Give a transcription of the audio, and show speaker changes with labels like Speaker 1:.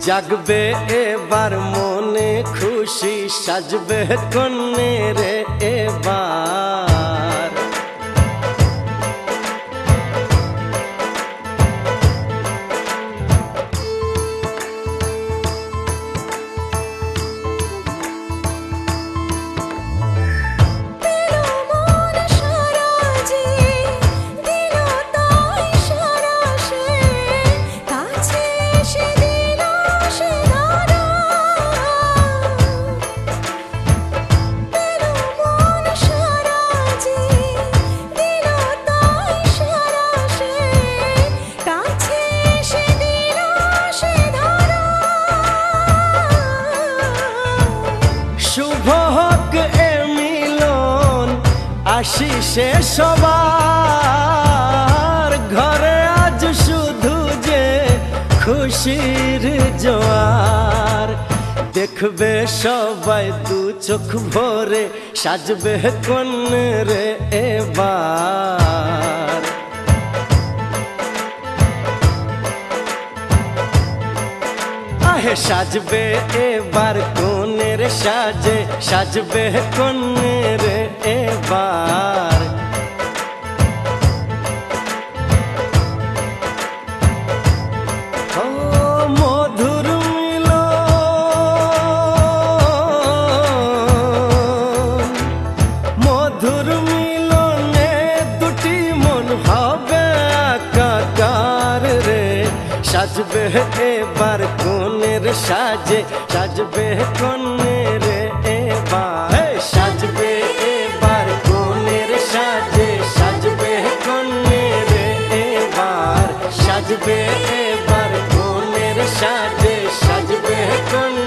Speaker 1: জাগবে এবার মনে খুশি সাজবে কন্যে রে এবার। আশিসে সবার ঘরে আজ শুধু যে খুশির জোয়ার। দেখবে সবাই দু চোখ ভরে সাজবে কন্যে রে এবার। আহে সাজবে এবার কনের সাজে সাজবে কন্যে রে এবার। ও মধুর মিলন, মধুর মিলনে দুটি মন হবে একাকার রে। সাজবে এবার কনের সাজে সাজবে কন্যে রে এবার। সাজবে এবার কনের সাজে সাজবে কন্যে রে এবার। সাজবে এবার কনের সাজে সাজবে কন্যে।